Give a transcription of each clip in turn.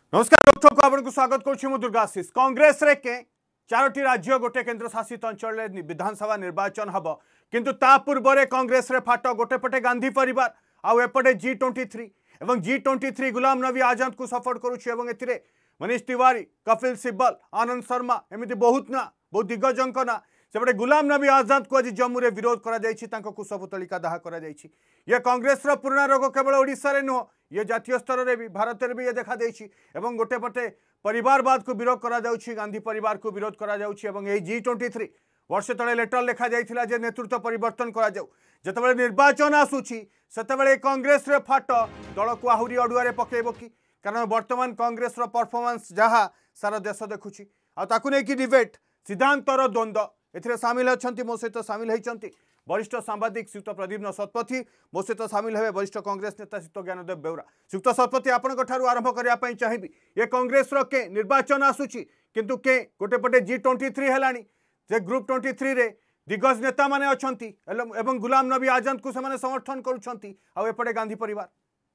नमस्कार डॉक्टर को आपको स्वागत करुँ दुर्गाशीष कांग्रेस रे के चारोटी राज्य गोटे केन्द्र शासित अंचल विधानसभा निर्वाचन हम किंतु ता पूर्व कांग्रेस रे फाट गोटे पटे गांधी परिवार आउ एपटे G23 एवं G23 गुलाम नबी आजाद को सपोर्ट करुच्ची एथिरे मनीष तिवारी कपिल सिब्बल आनंद शर्मा एमती बहुत बहुत दिग्गजों ना सेपटे गुलाम नबी आजाद को आज जम्मू रे विरोध करा कुशपुतलिका दाह करा ये कांग्रेस पुराना रोग केवल ओडिशा रे नुह ये जातीय स्तर में भी भारत में भी ये देखा एवं गोटे पटे परिवारवाद को विरोध करा गांधी परिवार को विरोध करा G23 वर्ष तले लेटर लिखा जाइथिला जे नेतृत्व परिवर्तन करा जाऊ जतबेले निर्वाचन आसुची सेतबेले कांग्रेस रे फाट दल को आहुरी अडुआरे पकेइबो कि कारण वर्तमान कांग्रेस रो परफॉर्मेंस जहा सारा देश देखुची आ ताकु नै कि डिबेट सिद्धांतर द्वंद्व एथिरे शामिल अछंती मो सहित शामिल होइचंती वरिष्ठ सांबादिक श्रीयुक्त प्रदीप शतपथी मो सहित शामिल हे वरिष्ठ कांग्रेस नेता श्रीयुक्त ज्ञानदेव बेउरा श्रीयुक्त शतपथी आपन ठारू आरंभ करिया पई चाहिबी ये कांग्रेस रो के निर्वाचन आसुची किंतु के गोटे पटे G23 हेलानी जे ग्रुप 23 रे दिग्गज नेता माने अछंती एवं गुलाम नबी आजाद को से समर्थन करुछंती आ एपटे गांधी परिवार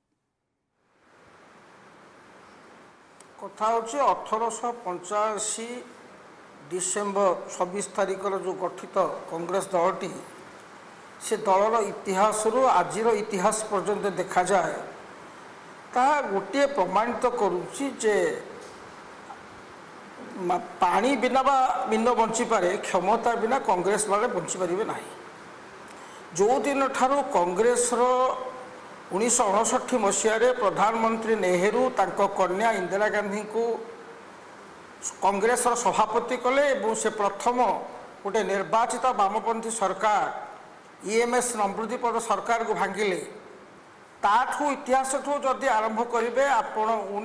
कथा होची 1885 डिसेम्बर 26 तारिख जो गठित कांग्रेस दलटी से दलर इतिहास आज इतिहास पर्यंत देखा जाए ता गोटे प्रमाणित करुच्ची जे पानी बिना बा बिना बंची पारे क्षमता बिना कांग्रेस वाले बंची पारे ना जो दिन ठारू कांग्रेस 1959 मसीह प्रधानमंत्री नेहरू तांको कन्या इंदिरा गांधी को कांग्रेस सभापति कले से प्रथम गोटे निर्वाचित वामपंथी सरकार EMS नमृतिपद सरकार को भांगिले ताठू इतिहास जदि आरंभ करेंगे आपण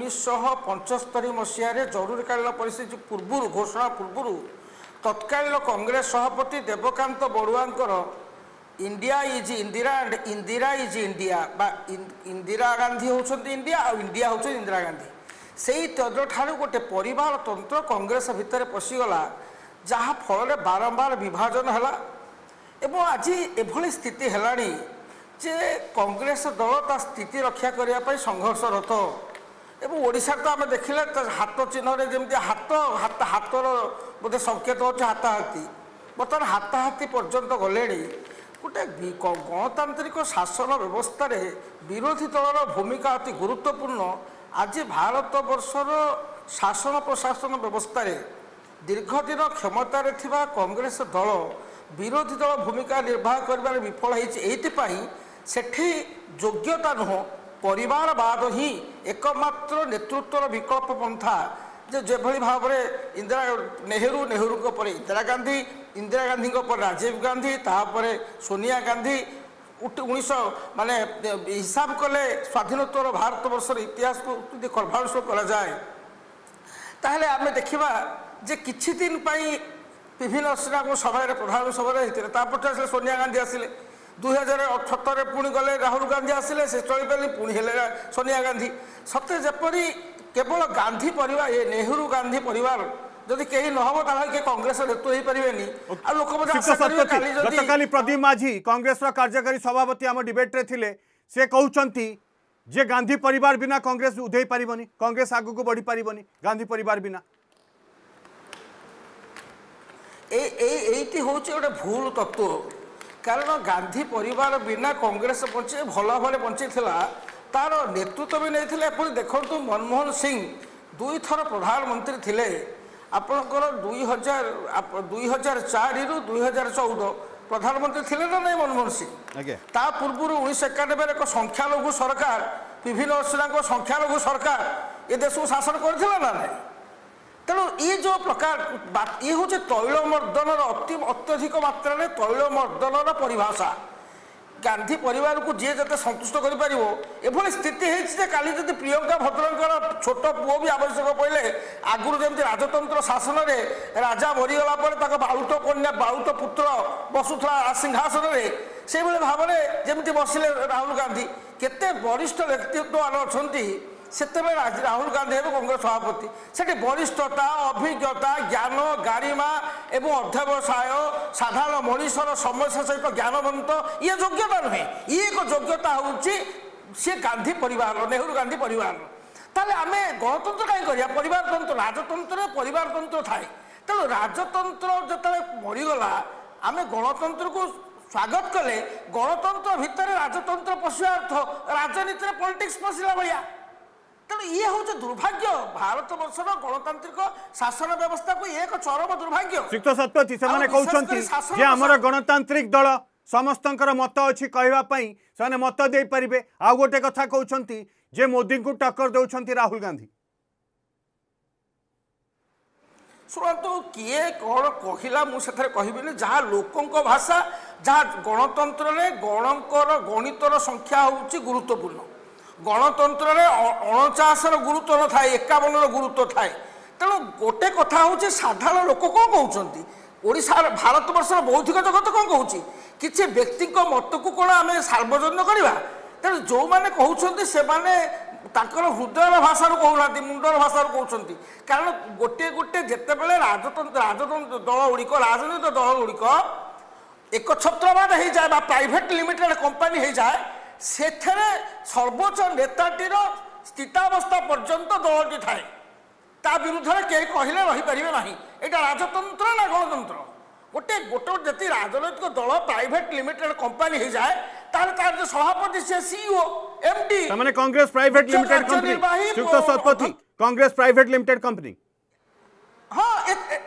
1975 मसीह जरूरीकालीन परिस्थिति पूर्व घोषणा पूर्व तत्कालीन कांग्रेस सभापति देवकांत बड़ुआंकर India is Indira and Indira is India बा इंदिरा गांधी होउछंती इंडिया और इंडिया होउछ इंदिरा गांधी से तद ठारू गोटे परिवार तंत्र कांग्रेस भितर पशिगला जहाँ फल बारंबार विभाजन है एवं आज एभली स्थिति है जे कांग्रेस दल ता स्थिति रक्षा करने संघर्षरत एवं ओडिशा तो आम देखिले हाथ चिन्ह जमी हाथ हाथ हाथर बोधे संकेत हो हाथाहाती बर्तमान हाथाहाती पर्यंत गले गोटे गणतांत्रिक शासन व्यवस्था विरोधी दलर भूमिका अति गुरुत्वपूर्ण आज भारत वर्षर शासन प्रशासन व्यवस्था दीर्घदिन क्षमतार थिबा कांग्रेस दल विरोधी दल भूमिका निर्वाह कर विफल होती सेठी योग्यता नुह परिवारवाद ही एकमात्र नेतृत्वर विकल्प पंथा जे भली भाव में इंदिरा नेहरू पर इंदिरा गांधी पर राजीव गांधी तापर सोनिया गांधी 19 माने हिसाब कले स्वाधीनोत्तर भारत वर्षर इतिहास को यदि कर्भांश करा जाए ताहले आमे देखिबा जे किछि दिन पई विभिन्न सभा प्रधान सभा सोनिया गांधी आसिले 2078 पुणी गले राहुल गांधी आसिले से चली पारे पुणी हेले सोनिया गांधी सत्य जपरी केवल गांधी परिवार ये नेहरू गांधी परिवार जदि कहीं न हो ताले कांग्रेस नेतृत्व हो पारेनी आ लोक गतकाली प्रदीप माझी कांग्रेस कार्यकारी सभापति आम डिबेट रे थिले से कहउचंती जे गांधी परिवार बिना कांग्रेस उधेई पारिबनी कांग्रेस आगु को बढ़ी पारिबनी गांधी परिवार बिना एटी हूँ गोटे भूल तत्व कारण गांधी परिवार बिना कांग्रेस बंचे भल भाव बंची तार नेतृत्व भी नहीं देखो मनमोहन सिंह 2 थर प्रधानमंत्री थिले आपणकर 2004 रु 2014 प्रधानमंत्री थिले ना नहीं मनमोहन सिंह ता पूर्व 1991 एक संख्यालघु सरकार विभिन्न संख्यालघु सरकार ये देश को शासन करथिला ना नहीं तेणु ये जो प्रकार ये हूँ तैलमर्दन अत्यधिक मात्रा तैलमर्दन परिभाषा गांधी परिवार को जी जते संतुष्ट कर स्थिति है काली जब प्रियंका भद्रकर छोट पुओ भी आवश्यक पड़े आगुरी जमी राजतंत्र शासन में राजा मरीगला बाउट कन्या बाउट पुत्र बसुला सिंहासन में से भाव में जमी बसिले राहुल गांधी केते वरिष्ठ व्यक्तित्व अच्छा से राहुल गांधी कांग्रेस सभापति से वरिष्ठता अभिज्ञता ज्ञान गारिमा एवं अध्यवसाय साधारण मनीषर समस्या सहित ज्ञानवंत ये योग्यता नुहे ये एक योग्यता हूँ सी गांधी परिवार नेहरू गांधी परिवार ताले आमे गणतंत्र कहीं करिया परिवारतंत्र राजतंत्र परिवारतंत्र थाए तेणु राजतंत्र जो मरीगला आमे गणतंत्र को स्वागत कले गणतंत्र भितर राजतंत्र पशिया अर्थ राजनीति पॉलिटिक्स पशिला भाया तेणु ये हूँ दुर्भाग्य भारत वर्षर गणतांत्रिक शासन व्यवस्था को एक चरम दुर्भाग्य। श्रीयुक्त शतपथी से कहते आमर गणतांत्रिक दल समस्तंकर मत अच्छी कहवाई से मत दे पारे आउ गोटे कथा कहते जे मोदी को टक्कर दौरान राहुल गांधी शुणु किए कौन कहला मुझे कहबी जहाँ लोकों भाषा जहाँ गणतंत्र में गणकर गणितर संख्या हूँ गुरुत्वपूर्ण गणतंत्र में 49 गुरुत्व न थाए 51 गुरुत्व थाए तेणु गोटे कथा हूँ साधारण लोक कौन कहते ओडिशा भारत वर्षर बौद्धिक जगत कौन कहूँ किसी व्यक्ति मत को कौन आम सार्वजनीन करवा तेणु जो मैंने कहते से हृदय भाषा कहना मुंडर भाषा कहते कारण गोटे गोटे जितेबाला राजतंत्र दल गुड़िक राजनीतिक दल गुड़िक एक छत्रवाद हो जाए प्राइवेट लिमिटेड कंपनी हो जाए से सर्वोच्च नेताटीर स्थितावस्था पर्यंत दलटी थाए ता विरुद्ध में कहीं कहले रहीपर ना यहाँ राजतंत्र ना गणतंत्र गोटे गोटे जी राजनैतिक दल प्राइवेट लिमिटेड कंपनी हो जाए तार जो सभापति से सीईओ एमडी माने कांग्रेस प्राइवेट लिमिटेड कंपनी श्रीयुक्त Satapathy Congress private limited company हाँ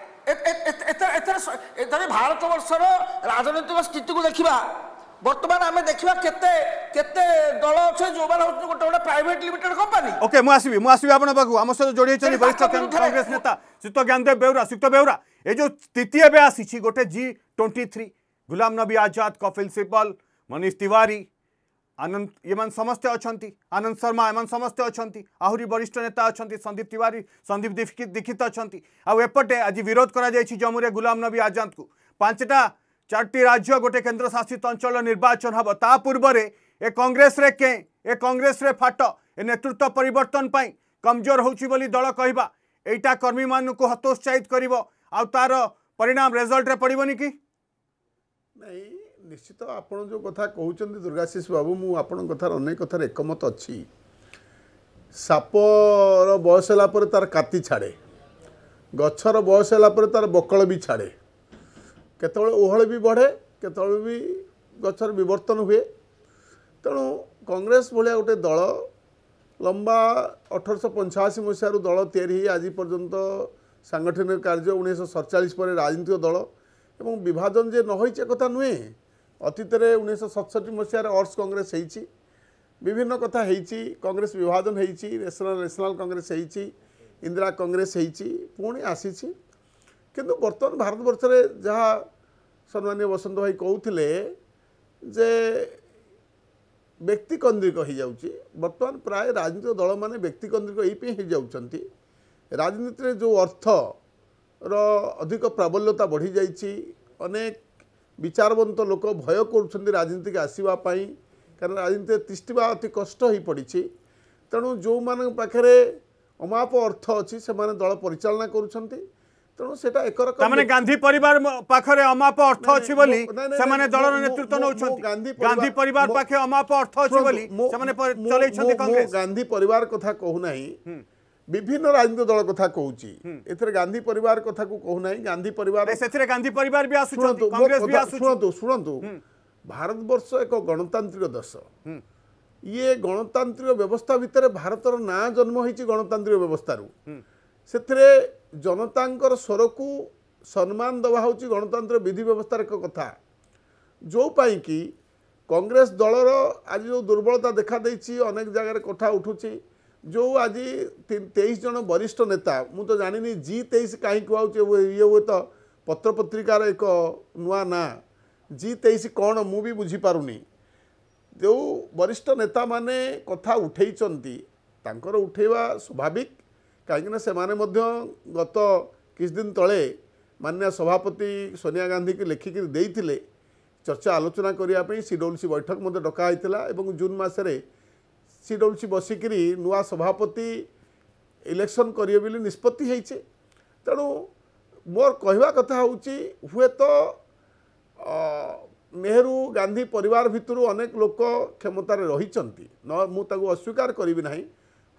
भारत वर्षर राजनैतिक स्थिति को देखा बर्तमान आम देखा केते केते दल अच्छे जो गोटे गोटे प्राइवेट लिमिटेड कंपनी ओके मुझे आपण पाखु आम सहित जोड़ी वरिष्ठ कांग्रेस नेता श्रीयुक्त ज्ञानदेव बेउरा श्रीयुक्त बेउरा ये जो स्थिति एवं आसी गोटे G23 गुलाम नबी आजाद कपिल सिब्बल मनीष तिवारी आनंद ये समस्ते अच्छा आनंद शर्मा एम समस्ते अच्छा आहरी वरिष्ठ नेता अच्छा संदीप तिवारी संदीप दीक्षित अच्छा आउपटे आज विरोध करा जम्मू रे गुलाम नबी आजाद को 4टी राज्य गोटे केन्द्र शासित अंचल निर्वाचन हम ता पूर्व ए कांग्रेस रे के ए कांग्रेस रे फाट ए नेतृत्व परिवर्तन पाई कमजोर होची बोली दल कहबा एटा कर्मी मान को हतोत्साहित करिवो आ तार परिणाम रिजल्ट रे पड़िबोनी कि नहीं निश्चित आपण जो कथा कहउचंदी दुर्गाशीष बाबू मु आपण कथार अनेक कथार एकमत अच्छी सापर बयस होला पर तार काती छाड़े गछर बयस होला पर तार बकल भी छाड़े केतବେଳେ ओहळ भी बढ़े केतବେଳେ भी गछर विवर्तन हुए तेणु कांग्रेस भाया गोटे दल लंबा 1885 मसीह दल तैयारी आज पर्यंत सांगठनिक कार्य 1947 पर राजनीतिक दल एवं विभाजन जे न होइचे कथा नुहे अतीत 1967 मसीह अर्स कांग्रेस होइची विभिन्न कथा होइची कांग्रेस विभाजन होइची नेशनल कांग्रेस होइची इंदिरा कांग्रेस होइची पुणी आसीची किंतु बर्तमान भारत वर्ष में जहाँ सम्मानीय बसंत भाई कहते जे व्यक्तिकेन्द्रिक हो जाऊँगी बर्तमान प्राय राजनीतिक दल मैंने व्यक्तिकेन्द्रिक ये हो जाती राजनीति में जो अर्थ अधिक प्राबल्यता बढ़ी जाइए अनेक विचारवंत लोक भय कर राजनीति आसवाई कारण राजनीति तिष्ठा अति कष्ट हो पड़ी तेणु जो मान पाखे अमाप अर्थ अच्छी से दल परिचालना करुँच तेणु सेटा एक माने गांधी परिवार पाखरे अमाप अर्थ अछि बोली सेमाने दलर नेतृत्व नउछंती गांधी परिवार पाखे अमाप अर्थ अछि बोली सेमाने चलै छथि कांग्रेस गांधी परिवार कथा कहू नाही विभिन्न राजनीतिक दल कथा कहूची एथरे गांधी परिवार कथा को कहू नाही गांधी परिवार सेथरे गांधी परिवार भी आसुछंती कांग्रेस भी आसुछंती सुनंतु भारत वर्ष एक गणतांत्रिक देश ये गणतांत्रिक व्यवस्था भितर भारतर ना जन्म होईची गणतांत्रिक व्यवस्था से जनतांकर स्वर को सम्मान दवा हूँ गणतंत्र विधि व्यवस्था एक कथा जो पाई कि कांग्रेस दलर आज जो दुर्बलता देखा देछि अनेक जगह कथा उठुची जो आज 23 जन वरिष्ठ नेता मु तो जानी G23 कहीं कहूँ ये हुए तो पत्र पत्रिकार एक नुआ ना G23 कौन मु भी बुझीपारुनी जो वरिष्ठ नेता माने कथा उठेइचंती तांकर उठेवा स्वाभाविक कहीं से गत किछ दिन तले माननीय सभापति सोनिया गांधी की लेखिक देइथिले चर्चा आलोचना करने CWC बैठक मध्य डका एवं जून मसरे CWC बसिकी नुआ सभापति इलेक्शन करिए बोली निष्पत्ति होइछे तेणु मोर कहवा कथा होउची हुए तो नेहरू गांधी परिवार भितर अनेक लोक क्षमतार रही न मु अस्वीकार करी ना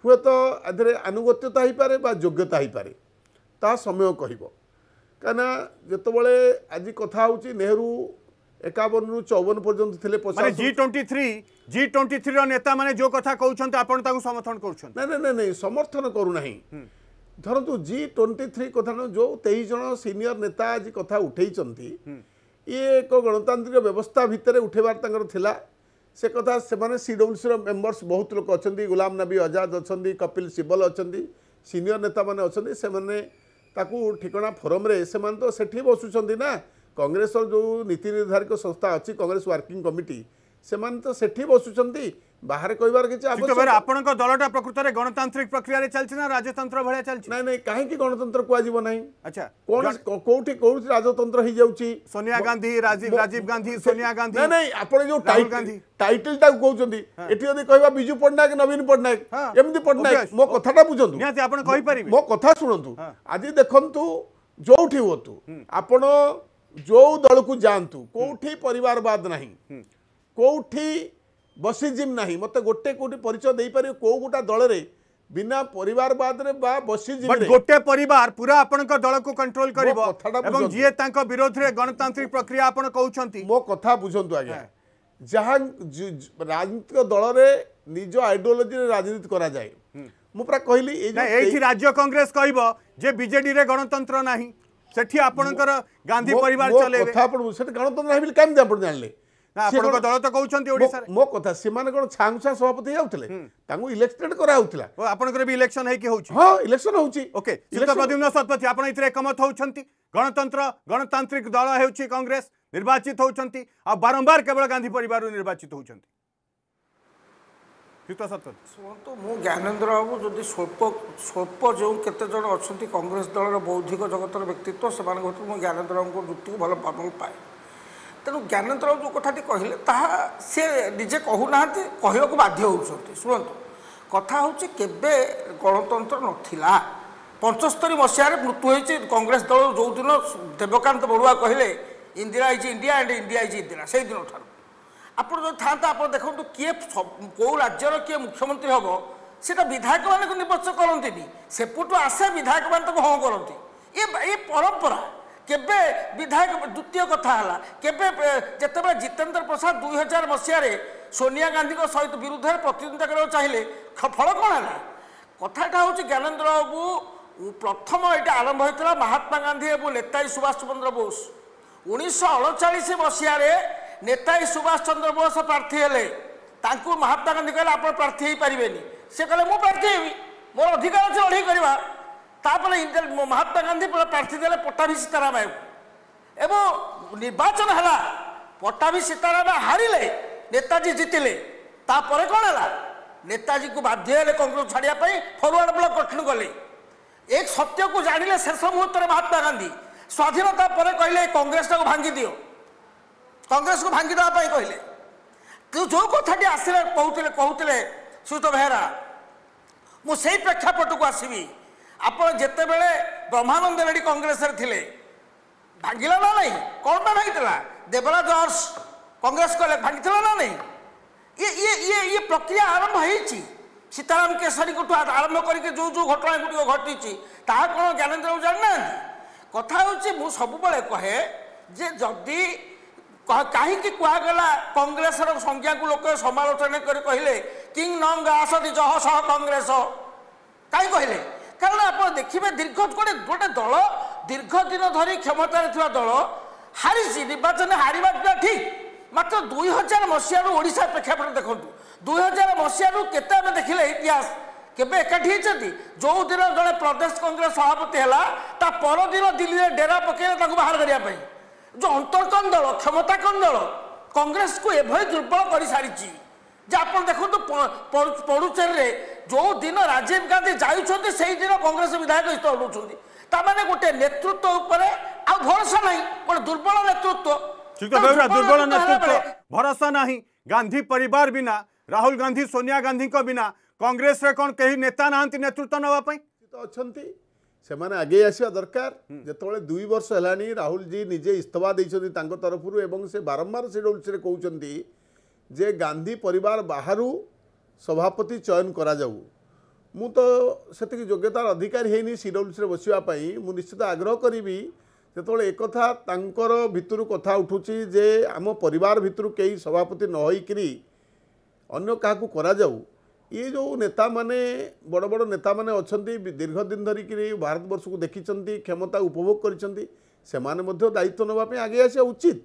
हुए तो आधे आनुगत्यता हो पारे बा योग्यता हो पारे ता समय कहब कहीं जिते आज कथा हूँ नेहरू 51 रु 54 पर्यंत थे G23 नेता माने जो कथा कहउछन्ते आपण ताकू समर्थन करूछन नहीं समर्थन करू नहीं धरतु G23 कथा जो 23 जन सीनियर नेता आज कथा उठेइचंती ये एक गणतांत्रिक व्यवस्था भितर उठेबार तांकर थिला से कथा से माने CWC रो मेंबर्स बहुत लोक अछंती गुलाम नबी आजाद अछंती कपिल सिब्बल अछंती सीनियर नेता माने अछंती से माने ताकू ठिकणा फोरम रे से मान तो सेठी बसुछंती ना कांग्रेस जो नीति निर्धारक संस्था अच्छी कांग्रेस वर्किंग कमिटी से मान तो सेठी बसुछंती बाहर कहबार किछि आवश्यक आपनक दलटा प्रकृत रे गणतांत्रिक प्रक्रिया रे चलछि ना राजतंत्र भलिया चलछि नहीं काहे कि गणतंत्र को आजीव नहीं अच्छा कोन कोठी कोठी राजतंत्र ही जाउछि सोनिया गांधी राजीव गांधी सोनिया गांधी नहीं आपण जो टाइटल टा कहउछंती एठी यदि कहबा बिजू पटनायक नवीन पटनायक एमदी पटनायक मो कथाटा बुझंतु निहाती आपण कहि परिबे मो कथा सुनंतु आज देखंतु जोठी होतु आपण जो दल को जानतु कोठी परिवारवाद नहीं कोठी बसीजिम नहीं मत गोटे कोटी परिचय दे पारे को गोटा दल रे बिना परिवारवाद रे बा बसीजिम रे गोटे परिवार पूरा आपन को दल को कंट्रोल करिवो एवं जे तांको विरोध रे गणतांत्रिक प्रक्रिया आपन कहउछंती मो कथा बुझंतु आगे जहां राजनीतिक दल रे निज आइडियोलॉजी रे राजनीति करा जाए मु पूरा कहली एठी राज्य कांग्रेस कहबो जे बीजेडी रे गणतंत्र नाही सेठी आपनकर गांधी परिवार चलेबे कथा आपण सेठी गणतंत्र नाही बिल काम दे आपण जानले ना आपण को दल तो कहउछंती ओडिसा रे मो कथा सिमान कोन छांगछा सभापति जाउतले तांगु इलेक्टेड करा होउतला ओ आपनकर भी इलेक्शन है कि होउची हां इलेक्शन होउची ओके चित्त प्रद्युम्न शतपथी आपण इतरे एकमत होउछंती गणतंत्र गणतांत्रिक दल हेउची कांग्रेस निर्वाचित होउछंती आ बारंबार केवल गांधी परिवार निर्वाचित होउछंती चित्त शतपथी सुनतो मु ज्ञानेन्द्र बाबू जदि स्वल्प जो केते जण अछंती कांग्रेस दलर बौद्धिक जगतर व्यक्तित्व सेमान घटु मु ज्ञानेन्द्र बाबू जुक्ति भल पाबल पाए तेणु ज्ञानेन्द्र बाबू जो कथाटी कहले ताहा से निजे कहूना कहवाक बाध्य होउछंती सुनतो कथा होची केबे गणतंत्र नथिला 75 मसीहार मृत्यु होईची कांग्रेस दल जो दिन देवकांत बड़ुआ कहले Indira is India and India is Indira से दिन ठार आप था आप देखो किए कौ राज्यर किए मुख्यमंत्री हम सीटा विधायक मान निर्वाचन करती सेपटू आसे विधायक मान हाँ करती ये परंपरा केबे विधायक द्वितीय कथा है केबे जितेबाला जितेंद्र प्रसाद 2000 मसीह सोनिया गांधी सहित विरुद्ध प्रतिद्वंदिता करने चाहिए फल कौन है कथाटा हूँ ज्ञानेन्द्र बाबू प्रथम ये आरंभ होता महात्मा गांधी और नेताजी सुभाष चंद्र बोस 1939 मसीह नेताजी सुभाष चंद्र बोस प्रार्थी हेले महात्मा गांधी कहले आप प्रार्थी हो पारे से कहले मु प्रार्थी हेबी मोर अधिकार अच्छे लड़ाई करवा महात्मा गांधी प्रार्थी देले पट्टाभी सीताराम एवं निर्वाचन है पट्टाभी सीताराम हारिले नेताजी जितिले तापर कौन है नेताजी को बाध्य कांग्रेस छाड़ापी फरवर्ड ब्लक गठन कले एक सत्य को जानिले शेष मुहूर्त महात्मा गांधी स्वाधीनता पर कहले कांग्रेस को भांगी दियो कांग्रेस को भांगी देवाई कहले तो जो कथाटी आसले कहते सुत बेहरा मुझे प्रेक्षापट को आसवि आप जिते बड़े ब्रह्मानंद रेड्डी कांग्रेस थे भांगिला ना नहीं कौन ना भांगी देवराज अर्स कांग्रेस कले भांगी ना नहीं ये प्रक्रिया आरंभ होती सीताराम केसरी को आरंभ करके जो जो घटना गुड़िक घटी कौन ज्ञानेन्द्र जानना कथा हूँ सब कहे जे जदि कहीं कहगला कांग्रेस संज्ञा को लोक समालोचना कर कहले किंग नंग आसती जह सह कांग्रेस कहीं कहले कारण आप देखिए दीर्घ गोटे गोटे दल दीर्घ दिन धरी क्षमतार दल हारी निर्वाचन हारिबा ठीक मात्र 2000 मसीह ओडिशा प्रेक्षापट देखो 2000 मसीह केते देखिले इतिहास केबे एकाठी जो दिन जड़े प्रदेश कांग्रेस सभापति है परदिन दिल्ली में डेरा पकड़े बाहर करने जो अंतर्कन दल क्षमताकन दल कांग्रेस को एभली दुर्बल कर सारी आप देखो पुडुचेरी जो दिन राजीव गांधी जाऊँच से दिन कांग्रेस विधायक हित लौट गोटे नेतृत्व उपर आ भरोसा नहीं गोटे दुर्बल नेतृत्व दुर्बल नेतृत्व भरोसा नहीं गांधी परिवार बिना राहुल गांधी सोनिया गांधी को बिना कांग्रेस रे कौन कहीं नेता नांती नेतृत्व नापी अच्छा से माने आगे आसवा दरकार जिते 2 वर्ष है राहुल जी निजे इस्तफा देते तरफ से बारंबार से कहते जे गांधी परिवार बाहर सभापति चयन करा जाऊ ମୁଁ ତ ସେତିକି ଯୋଗ୍ୟତାର ଅଧିକାରୀ ହେଇନି ସିଡବ୍ଲ୍ୟୁସି ରେ ବସିବା ପାଇଁ। ମୁଁ ନିଶ୍ଚିତ ଆଗ୍ରହ କରିବି ଯେତେବେଳେ ଏକଥା ତାଙ୍କର ଭିତରୁ କଥା ଉଠୁଛି ଯେ ଆମ ପରିବାର ଭିତରୁ କେହି ସଭାପତି ନ ହୋଇକରି ଅନ୍ୟ କାହାକୁ କରାଯାଉ। ये जो नेता माने बड़ बड़ नेता माने अच्छी दीर्घ दिन धरिक भारत वर्ष को देखी क्षमता उपभोग करिसेंती से माने मध्य दायित्व नापी आगे आसा उचित।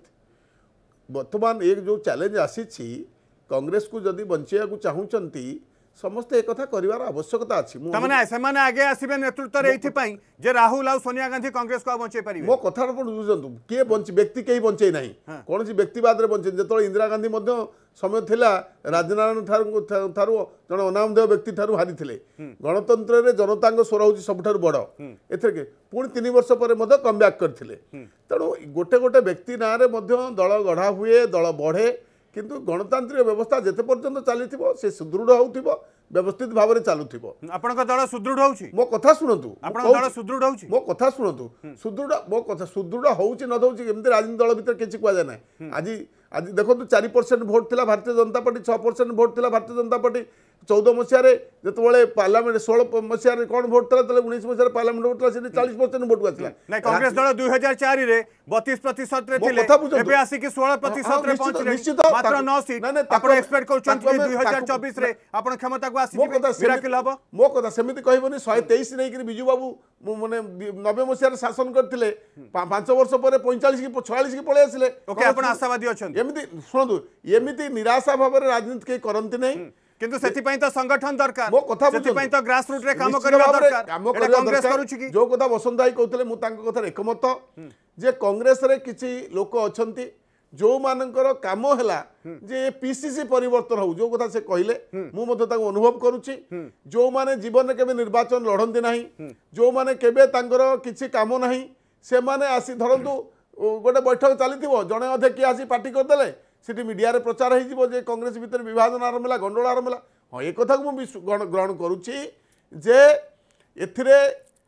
बर्तमान एक जो चैलेंज आसी कांग्रेस को जदि बंचाइया को चाहूँगी समस्ते एक कर आवश्यकता अच्छी से आगे आसबे नेतृत्व जे राहुल आ सोनिया गांधी कांग्रेस को बंचाई पारे मो कथा बुझुँ किए व्यक्ति कहीं बंचे ना कौन व्यक्तिवाद में बंचे जो इंदिरा गांधी समय थिला राजनारायण ठारू जन अनामधेय व्यक्ति ठारू हारी थे गणतंत्र में जनता स्वर हूँ सबुठ बड़ एथर पुणी 3 वर्ष पर कमब्याक करते तेणु गोटे गोटे व्यक्ति ना दल गढ़ा हुए दल बढ़े किंतु गणतांत्रिक व्यवस्था जिते पर्यंत चली से सुदृढ़ हो व्यवस्थित भाव में चलुव आपन दल सुदृढ़ होउछि मो कथा शुणु दल सुदृढ़ होउछि मो कथा शुणु सुदृढ़ मो कथा सुदृढ़ होउछि न होउछि एमती राजनीति दल भीतर किछि कुआ जाय ना आज आज देखो 4% भोट थिला भारतीय जनता पार्टी 6% भोट थिला भारतीय जनता पार्टी 14 मसीह जो पार्लियामेंट 16 मसीह कौन भोट था 19 मसीह पार्लियामेंट भोट था 40% भोट आसला नहीं कांग्रेस दल 2004 रे 32% रे थिले एबे आसी कि 16% रे पहुंचले मात्र 9 सीट आपण एक्सपेक्ट करछन कि 2024 रे आपण क्षमता को आसी मिराकल हबो मो कथा सेमिति कहबनी 123 नै कि बिजू बाबू माने 90 मसीह रे शासन करथिले 5 वर्ष पर 45 की 46 की पळे आसिले ओके आपण आशावादी अछन एमिति सुनदु एमिति निराशा भाव रे राजनीति के करंती नै किंतु सेति तो संगठन दरकार मो कथा सेति तो ग्रास रूट रे काम करबा दरकार एटा कांग्रेस करूछि कि जो कथा वसंत भाई कहतले मु तांको कथा एकमत जे कांग्रेस रे किछि लोक अछंती जो मानकर काम हैला जे पीसीसी परिवर्तन हो जो कथा से कहले मु मते ताको अनुभव करूछि जो माने जीवन केबे निर्वाचन लढंती नाही जो माने केबे तांकर किछि काम नाही से माने आसी धरंतु गोटे बैठक चलीथिबो जणे अधे कि आसी पार्टी करदेले सीटी मीडिया रे प्रचार हो कांग्रेस भितर विभाजन आरंभ है गंडोल आरंभ है हाँ ये कथा को मुझे ग्रहण करुच्ची जे एथिरे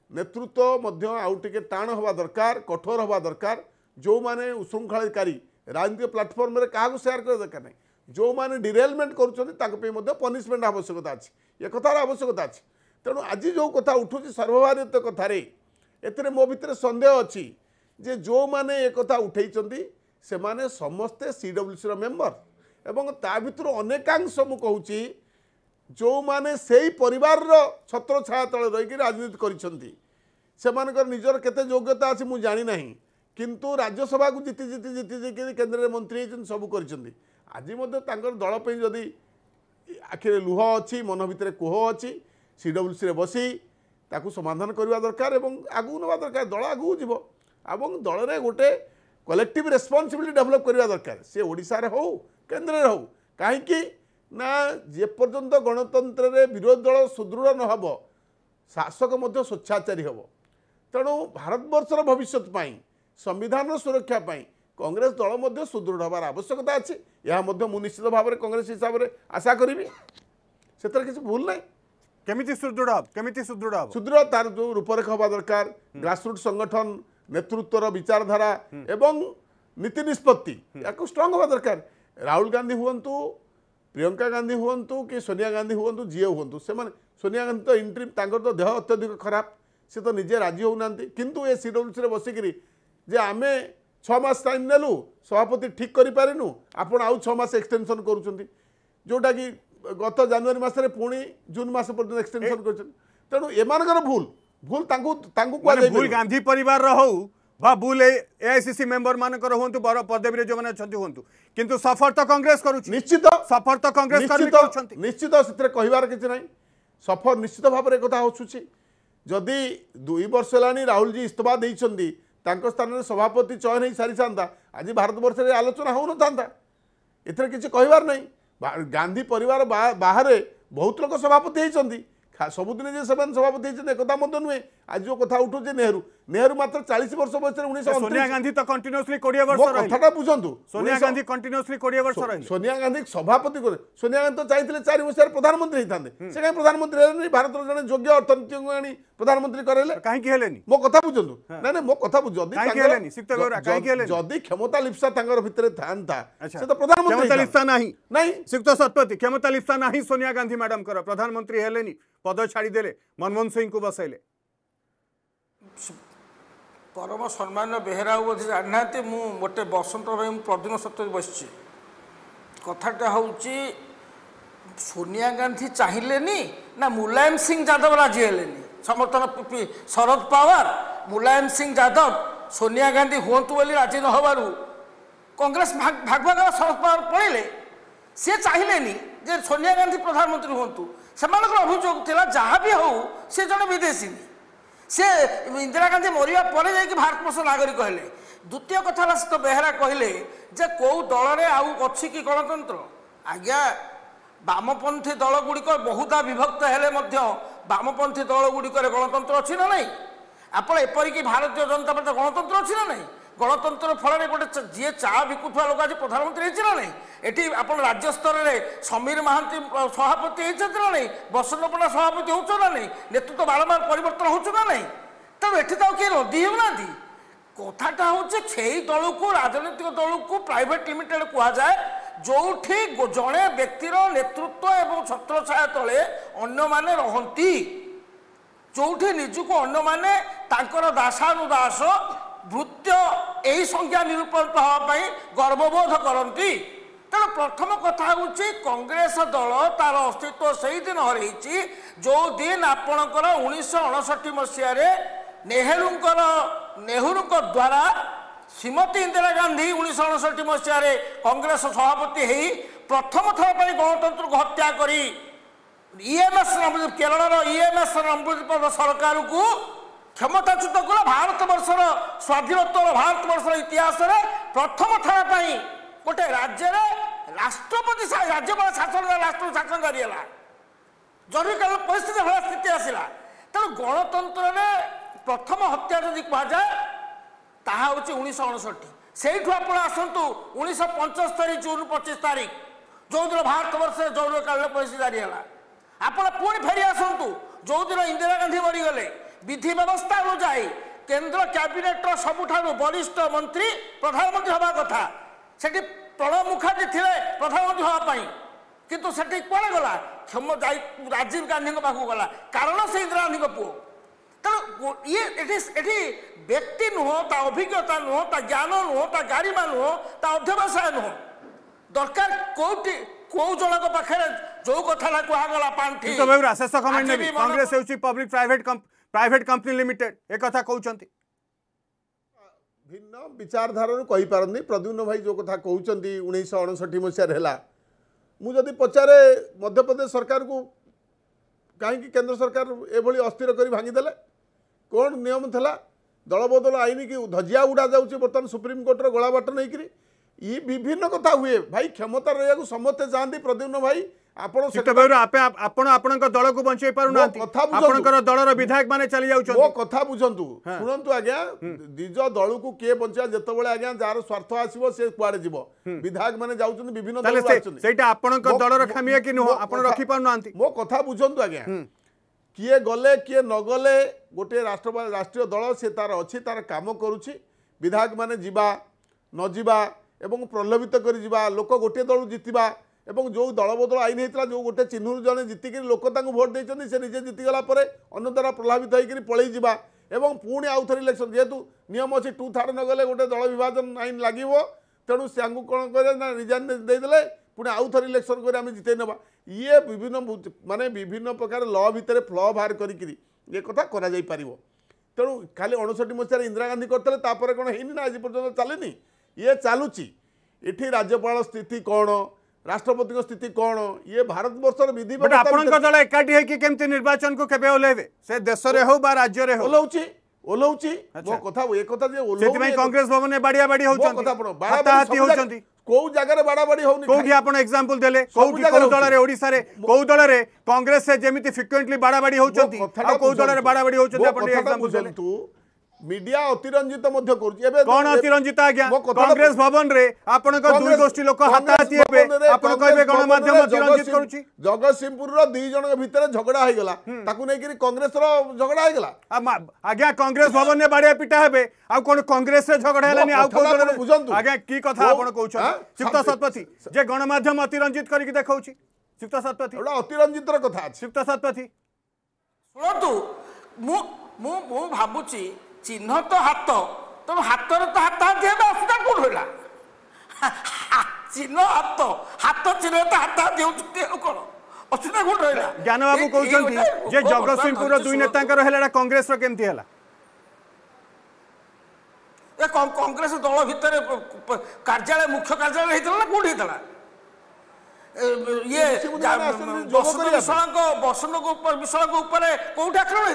नेतृत्व आउ टिके टाण हवा दरकार कठोर हवा दरकार जो माने उशृंखलकारी राजनीतिक प्लाटफर्म रे क्या सेयार कर दरकार नहीं जो माने डिरेलमेंट कर पनिशमेंट आवश्यकता अच्छी ये कथार आवश्यकता अच्छी तेणु आज जो कथा उठुची सर्वभारतीय कथार एथिरे मो भितर संदेह अच्छी जे जो माने एक कथा उठेइचंती से माने समस्ते सीडब्ल्यूसी मेंबर एवं ता भितर अनेकांश मु कहूची जो माने सेही परिवार रो छत्र छाया तले रही राजनीति करिसंती से मानकर निजर केते योग्यता अछि मु जानि नाही किंतु राज्यसभा को जीति जीति जीति जीति केंद्र रे मंत्री हेचन सब करिसंती आज मध्य तांकर दल पे जदी आखिरे लुह अछि मन भितर कोह अछि सीडब्ल्यूसी रे बसी ताकू समाधान करबा दरकार एवं आगु नबा दरकार दल आगु जीवो एवं दल रे गोटे कलेक्टिव रेस्पॉन्सिबिलिटी डेवलप करवा दरकार से ओडिशा रे हो केंद्र रे हो कहीं ना जे पर्यंत गणतंत्र रे विरोधी दल सुदृढ़ न हबो शासक मध्य स्वच्छाचारी हबो तेणु भारतवर्षर भविष्य पाई संविधान सुरक्षा पाई कांग्रेस दल मध्य सुदृढ़ हबार आवश्यकता अच्छी यह मध्य मु निश्चित भाव में कांग्रेस हिसाब से आशा करी से किसी भूल ना केमिति सुदृढ़ सुदृढ़ तार जो रूपरेखा हवा दरकार ग्रासरूट संगठन नेतृत्वर विचारधारा एवं नीति निष्पत्ति या स्ट्रंग हवा दरकार राहुल गांधी हुंतु प्रियंका गांधी हुंतु कि सोनिया गांधी हुंतु जीए हुंतु से माने सोनिया गांधी तो इंट्रीम तांकर तो देह अत्यधिक खराब से तो निजे राजी होउनांती किंतु ए सीडब्ल्यूसी रे बसिकरी जे आमे 6 मास टाइम नेलु सभापति ठीक करि पारिनु आपण आउ 6 मास एक्सटेंशन करूचंती जोटा कि गत जनवरी मासरे पुणी जून मास पर्यंत एक्सटेंशन करछन तेणु एमानकर भूल तांकु कुआ जाय भूल गांधी परिवार रहौ बा भूल एआईसीसी मेंबर मानकर होंतु बड़ पदवी रे जो माने छंती होंतु किंतु सफर तो कांग्रेस करूची निश्चित सफर तो कांग्रेस करूछंती निश्चित सितरे कहिबार किछि नै सफर निश्चित भाव रे कथा होछुची जदि 2 वर्ष लानी राहुल जी इस्तीफा देइछंती तांको स्थान रे सभापति चयन ही सारी सांता आज भारत वर्ष रे आलोचना हो न थांता एथरे किछि कहिबार नै गांधी परिवार बाहर बहुत लोक सभापति होइछंती सबुदिन जे सभापति होइछंती एकता मत नुहे आज जो कथा उठुचे नेहरू नेहरू मात्र 40 वर्ष बयस सोनिया गांधी तो कंटिन्यूअसली 20 वर्ष रही कथाटा बुझंतु सोनिया गांधी कंटिन्यूअसली 20 वर्ष रही सोनिया गांधी सभापति करे सोनिया गांधी तो चाहिए 4 वर्ष प्रधानमंत्री होता से कहीं प्रधानमंत्री हेलेनी भारत जन योग्य अर्थनीति आनी प्रधानमंत्री करेले कहीं हेलेनी मो कथा बुझंतु ना ना मो कथा बुझ जदि क्षमता लिप्सा भितर था से तो प्रधानमंत्री क्षमता लिप्सा नहीं नहीं सिक्त शतपथी क्षमता लिप्सा नहीं सोनिया गांधी मैडम कर प्रधानमंत्री हेलेनी पद छाड़ी देले मनमोहन सिंह को बसैले परम सम्मान बेहरा बोधे जाना मु गोटे बसंत भाई प्रद्युम्न सत्य बस कथाटा हूँ सोनिया गांधी चाहिए ना मुलायम सिंह यादव राजी हेले समर्थन शरद पवार मुलायम सिंह यादव सोनिया गांधी हूँ बोली राजी न हबारू कांग्रेस भाग भाग शरद पवार पड़े सी चाहिए जे सोनिया गांधी प्रधानमंत्री हूँ से अभियोग था जहाँ भी हो सी जन विदेशी से इंदिरा गांधी मरिया पर जा भारत वर्ष नागरिक हेले द्वितीय कथा तो बेहरा कहले जे कौ दल अच्छी कि गणतंत्र आज्ञा वामपंथी दल गुड़िक बहुधा विभक्त हेले वामपंथी दल गुड़िक गणतंत्र अच्छी ना नहीं आप एपरिक भारतीय जनता पार्टी गणतंत्र अच्छी ना नहीं गणतंत्र फल गोटे जी चा बिकुवा लोक आज प्रधानमंत्री होना नहीं ये आप राज्य स्तर में समीर महांती सभापति होती ना नहीं बसंत पण्डा सभापति हो नहीं नेतृत्व बारंबार परिवर्तन होना नहीं तेणु ये तो किए रद्दी होना कथाटा हूँ से दल को राजनीतिक दल को प्राइवेट लिमिटेड कहुए जो जड़े व्यक्तिर नेतृत्व और छत्र छाया तले अन्न मैंने रहती जो निजुक अन्न मैंने दासानुदास भृत्य यही संख्या निरूपित हाँपाई गर्वबोध करती तेणु प्रथम कथा हूँ कांग्रेस दल तार अस्तित्व से दिन हर जो दिन आपणकर 1959 मसीह नेहरू द्वारा श्रीमती इंदिरा गांधी 1959 मसीह कांग्रेस सभापति हो प्रथम थर पर गणतंत्र को हत्या करी ईएमएस केरल ईएमएस नंबर सरकार को क्षमताच्युत कला भारत वर्षर स्वाधीनोत्तर भारत वर्षर इतिहास प्रथम थर पर गोटे राज्य राष्ट्रपति राज्यपाल शासन राष्ट्र शासन करा जरूरीकालीन परिस्थिति भाया स्थिति आसला तेणु गणतंत्र प्रथम हत्या जदि कहुए ताहा हूँ 1959 से आप आसतु 1975 जून 25 तारीख जो दिन भारत वर्ष जरूरीकालीन परिस्थिति जारी है आप पुणी फेरी आसतु जो दिन इंदिरा गांधी मरीगले विधि व्यवस्था अनुजाई केंद्र कैबिनेट सबुठ वरिष्ठ मंत्री प्रधानमंत्री हवा कथा से प्रणब मुखर्जी थे प्रधानमंत्री हाँपाई किंतु से कौन गला क्षम राजीव गांधी पाखक गला कारण से इंदिरा गांधी पुओ तेणु ये व्यक्ति नुह ता अभिज्ञता नुह ता ज्ञान नुह ता गारिमा नुह ता अध्यवसाय नुह दरकार कौटी कौ जनक पाखे जो कथा कहगला पांठी शेष कमेंट नेबी कांग्रेस होची पब्लिक प्राइवेट कंपनी लिमिटेड एक कथा कहउचंती भिन्न विचारधारा कहि पारनी प्रद्युम्न भाई जो कथा कहउचंती 1959 मसीह हैला मु जदि पचारे मध्य प्रदेश सरकार को कहीं केंद्र सरकार एभली अस्थिर करी भांगी देले कौन नियम था दल बदल आईन की धजिया उड़ा जाऊँगी बर्तमान सुप्रीम कोर्टर गला बाट नहीं करी ये विभिन्न कथा हुए भाई क्षमता रहा समस्ते चाहती प्रद्युम्न भाई आपण दल को बंचाई पारुना दलर विधायक माने चली जाउछन मो कथा बुझंतु सुनंतु आज्ञा निज दल को किए बंचा जेतबेले आज्ञा जार स्वार्थ आसीबो से कुआडे जीवो विधायक माने जाउछन विभिन्न दल आछन सेटा आपण दलर खामिया कि नो आपण रखी पारुनांती मो कथा बुझंतु आज्ञा किए गले किए न गले गोटे राष्ट्रीय दल से तार अच्छी तार काम करुछि विधायक माने जीवा न जीवा एवं प्रलोभित कर जीवा लोक गोटे दल जितवा एवं जो दल बदल आईन होता जो गोटे चिन्ह जड़े जीतिक लोक भोट देते से निजे जीतीगला अन्न द्वारा प्रभावित होकर पलि जा एवं पुणी आउ थे इलेक्शन जेहेतु नियम अच्छी 2/3 न गले गोटे दल विभाजन आईन लगे तेणु से कौन कर रिजाइन देदेले पुणी आउ थे इलेक्शन कर जिते ना ये विभिन्न माने विभिन्न प्रकार ल भितर फ्ल बाहर करी ये कथा करा जाई परिवो तेणु खाली 59 मसीह इंदिरा गांधी करते कौन है ना आज पर्यटन चलेनी ये चलुची इठी राज्यपाल स्थिति कौन राष्ट्रपति स्थिति कौन ये भारत वर्षर विधि दल एकाठी है कि केमती निर्वाचन को केबे ओलेबे से देश रे हो बा राज्य रे हो ओलौची मो कथा ए कथा जे सेति कांग्रेस भवन में बाड़िया बाड़ी होचंती कथा हाथाहाती होचंती कोउ जगह बाड़ाबाड़ी होनी कोठी आपण एग्जांपल देले कोठी को दल रे ओडिसा रे को दल रे कांग्रेस से जेमिति फ्रिक्वेंटली बाड़ाबाड़ी होचंती आ को दल रे बाड़ाबाड़ी होचंती आपण एग्जांपल देले मीडिया अतिरंजित मध्य करूची एबे कोन अतिरंजित आज्ञा कांग्रेस भवन रे आपण को दुई गोष्ठी लोक हाताहाती हेबे आपण कहबे गणमाध्यम अतिरंजित करूची जगतसिंहपुर रो दुई जन भितर झगड़ा हो गला ताकू नै कि कांग्रेस रो झगड़ा हो गला आज्ञा कांग्रेस भवन ने बाड़िया पिटा हेबे आ कोन कांग्रेस रे झगड़ा हेलानी आ को दल आज्ञा की कथा आपण कहउछ सिक्त सतपथी जे गणमाध्यम अतिरंजित करिक देखौची सिक्त सतपथी एडा अतिरंजित रो कथा सिक्त सतपथी सुनतु मु भाबुची चिन्ह तो हाथ तुम हाथ तो हाथ असुविधा कौन रहा चिन्ह हाथ हाथ चिन्ह तो हाथ कौन असुविधा कौन रहा ज्ञान बाबू कहते जे जगतसिंहपुर दुई नेता कांग्रेस केमती है कांग्रेस दल भितर कार्यालय मुख्य कार्यालय होता ना कौन होता ये बसंत विशाल कौट आक्रमण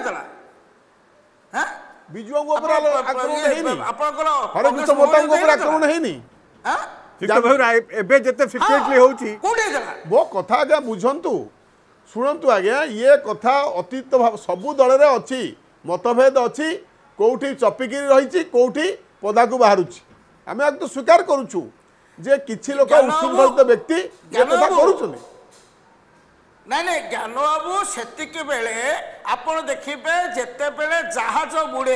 होता बिजुआ ऊपर आक्रमण हेनी आपनकर हरकृष्ण मोतांग ऊपर आक्रमण हेनी हां सिक्त भाई एबे जते फ्रिक्वेंटली होची कोडे जला वो कथा आगे बुझंतु सुनंतु आगे ये कथा अतीत सबु दल रे अछि मतभेद अछि कोठी चपिकी रहिछि कोठी पदा को बाहरुछि हमें तो स्वीकार करूछु जे किछि लोक उशृंखलित व्यक्ति ये कथा करूछनी नहीं नहीं ज्ञान बाबू सेतिक बेले आपण देखिबे जेते बेले जहाज बुड़े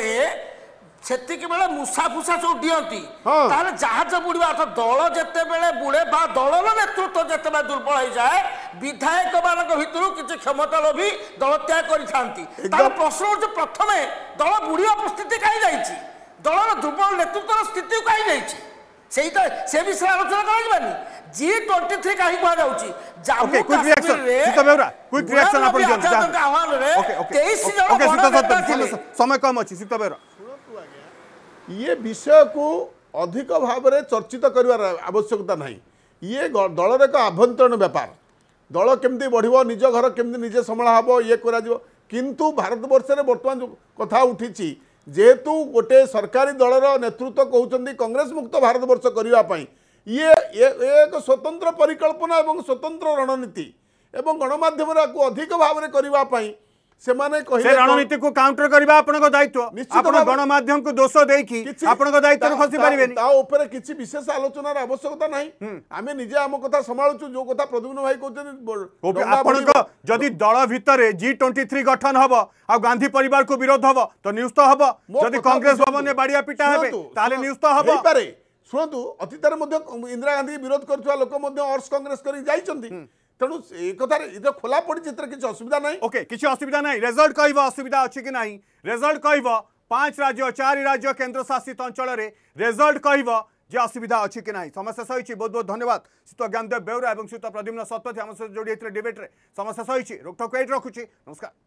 सेतिक बेले मुसा फुसा सब दियंती ताले जहाज बुड़वा अर्थ दल जेते बेले बुड़े बा दलर नेतृत्व जेते बेले दुर्बल हो जाए विधायक मानक भितरु किछि क्षमता लोभी दल त्याग करिथांती ताले प्रश्न जो प्रथमे दल बुड़िया परिस्थिति काई जाईची दलर दुर्बल नेतृत्व स्थिति काई जाईची सेटा से विषय आलोचना कराइबानी G23 काहे कुआ जाउची okay quick reaction Sita Beura quick reaction आपण दियंत आह्वान रे 23 जण ओके सीता समय कम अछि सीता बेउरा सुनतु आज्ञा ये विषय को अधिक भाव में चर्चित करिवार आवश्यकता नहीं ये दलर एक आभ्यंतरण व्यापार दल केमती बढ़िबो निज घर केमती निजे संभाळा हबो ये करा जिवो किंतु भारतवर्ष रे वर्तमान जो कथा उठिछि जेहेतु गोटे सरकारी दलर नेतृत्व कहउचंदी कांग्रेस मुक्त भारतवर्ष करिवा पई ये एक स्वतंत्र परिकल्पना एवं स्वतंत्र रणनीति एवं गणमाध्यम को अधिक भाव में करबा पई से माने कहिले रणनीति को काउंटर करबा आपन को दायित्व आपन गणमाध्यम को दोष देकी आपन को दायित्व खसी परिबेनी ता ऊपर किछि विशेष आलोचना र आवश्यकता नहीं आमे निजे हम कथा संभाळुछु जो कथा प्रद्युम्न भाई कहते आपन को जदी दल भितरे G23 गठन हबो आ गांधी परिवार को विरोध हबो तो न्यूज तो हबो जदी कांग्रेस भवन ने बाड़िया पिटा हेबे ताले न्यूज तो हबो पारे शुणु अतीत इंदिरा गांधी विरोध कर लोक अर्स कांग्रेस कर तेणु ये खोला पड़ी किसी असुविधा नहीं ओके किसी असुविधा नहीं रिजल्ट कहब असुविधा अच्छी कि नहीं रिजल्ट कहब 5 राज्य 4 राज्य केंद्र शासित अंचल में रिजल्ट कहब जे असुविधा अच्छी कि नहीं समस्या सही बहुत बहुत धन्यवाद श्रीयुत ज्ञानदेव बेउरा और श्रीयुत प्रद्युम्न शतपथी आम सहित जोड़ी डिबेट रे समस्या सही रोकठोक रखुची नमस्कार।